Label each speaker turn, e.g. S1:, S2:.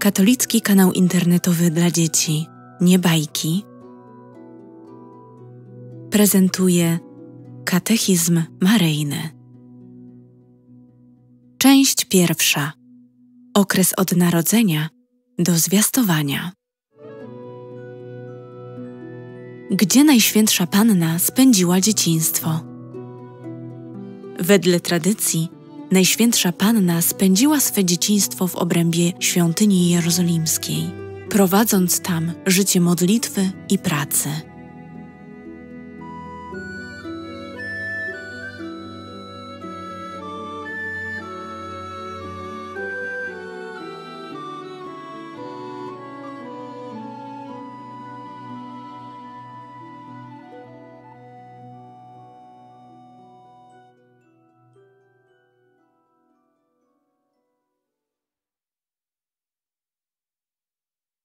S1: Katolicki kanał internetowy dla dzieci Nie bajki prezentuje Katechizm Maryjny. Część pierwsza. Okres od narodzenia do zwiastowania. Gdzie Najświętsza Panna spędziła dzieciństwo? Wedle tradycji Najświętsza Panna spędziła swe dzieciństwo w obrębie świątyni jerozolimskiej, prowadząc tam życie modlitwy i pracy.